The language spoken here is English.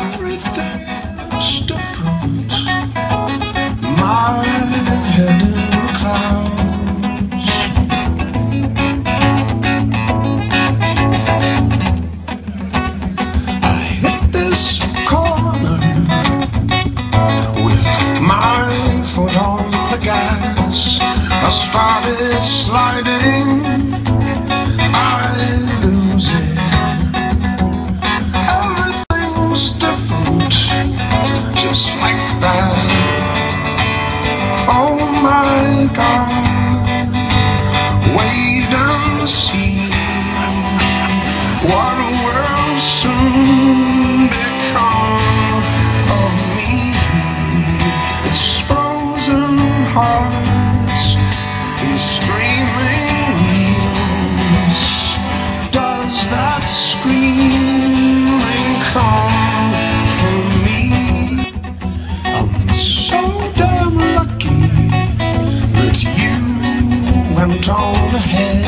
Everything's different. My head in the clouds. I hit this corner with my foot on the gas. I started sliding. I lose it. Everything's different, just like that. Oh my God, wait and see what a world soon become of me. It's frozen hearts and screaming wheels. Does that screaming come from me? I'm so damn lucky that you went on ahead.